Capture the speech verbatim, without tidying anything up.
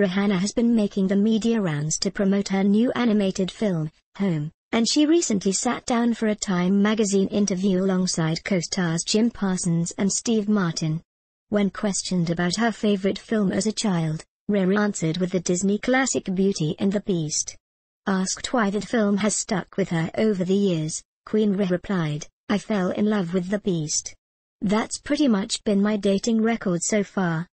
Rihanna has been making the media rounds to promote her new animated film, Home, and she recently sat down for a Time magazine interview alongside co-stars Jim Parsons and Steve Martin. When questioned about her favorite film as a child, Riri answered with the Disney classic Beauty and the Beast. Asked why that film has stuck with her over the years, Queen Riri replied, "I fell in love with the Beast. That's pretty much been my dating record so far.